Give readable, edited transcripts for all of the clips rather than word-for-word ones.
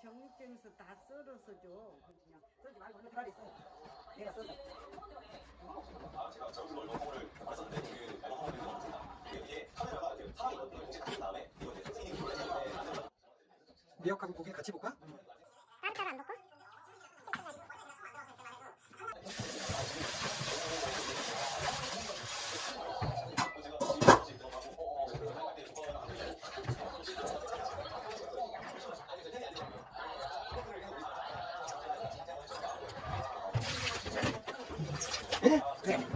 정육점에서 다 썰어서 줘. 그냥 썰지 말고 얼른 들어가 있어. 내가 썰어. 제가 저기서 얼마를 봤었는데 그 얼마를 넣었습니다. 이게 카메라가 지금 사람이 있거든요. 공지 다 한 다음에 이거 이제 선생님이 보내주는데 미역하고 고기 같이 볶아? 따로따로 안 먹고? 네.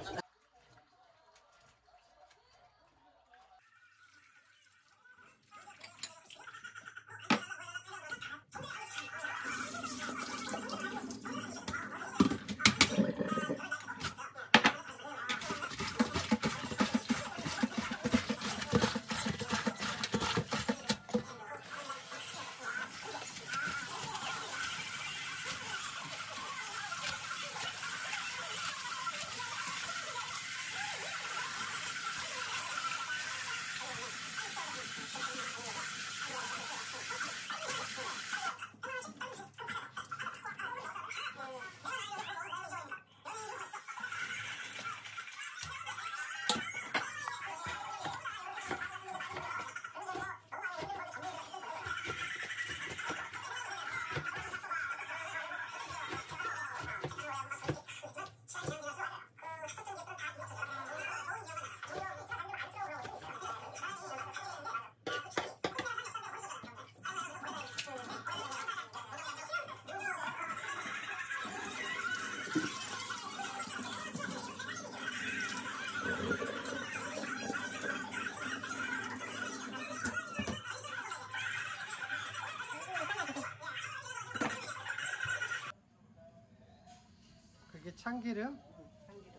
그게 참기름? 참기름.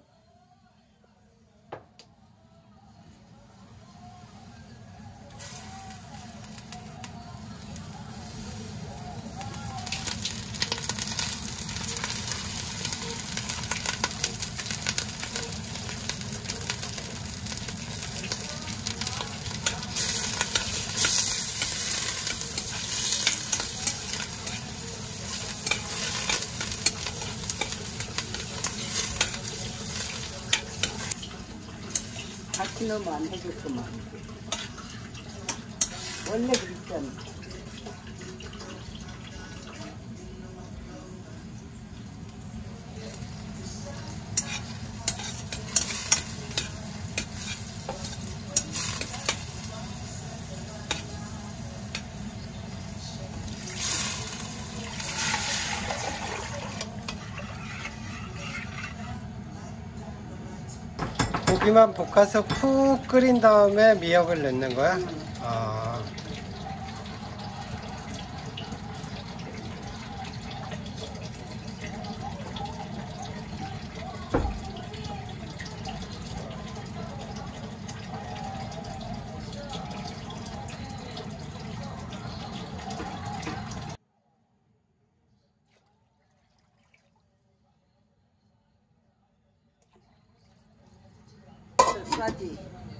같이 넣으면 안 되겠구만. 원래 그랬잖아. 고기만 볶아서 푹 끓인 다음에 미역을 넣는 거야? 아. 싸지.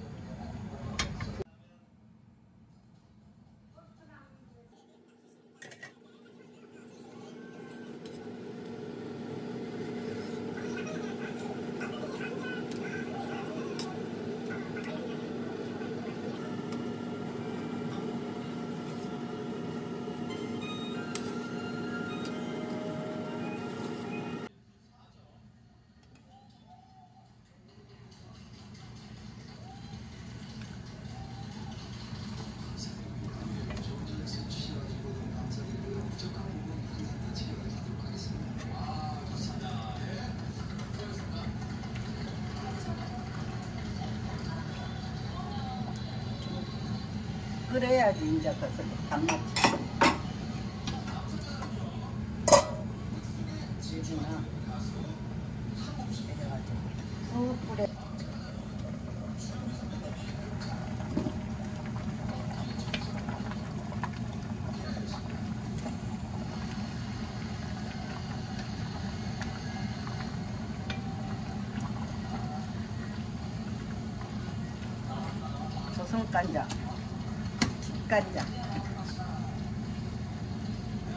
그래야지 이제 가서 단맛이. 유진아, 내려가지고 푹 뿌려. 조선간장, 집간장.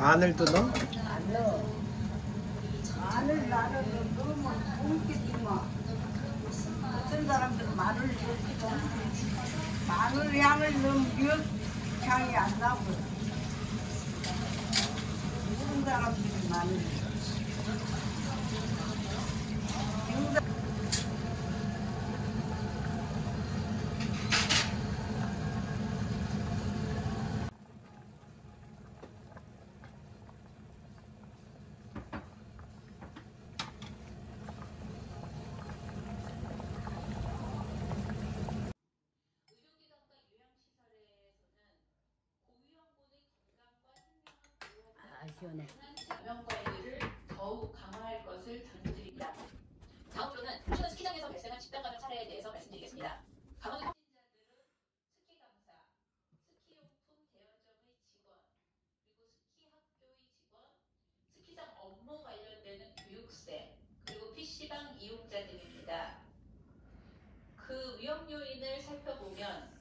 마늘도 넣어? 안 넣어. 마늘 나는 너무 굶겠지만 어떤 사람들은 마늘 넣기도 마늘 향을 넣으면 몇 향이 안 나고 모든 사람들이 마늘 시원해. 감염 관리를 더욱 강화할 것을 당부드립니다. 다음으로는 최근 스키장에서 발생한 집단 감염 사례에 대해서 말씀드리겠습니다. 강원도 확진자들은 스키 강사, 스키용품 대여점의 직원, 그리고 스키 학교의 직원, 스키장 업무 관련되는 교육생, 그리고 PC방 이용자들입니다. 그 위험 요인을 살펴보면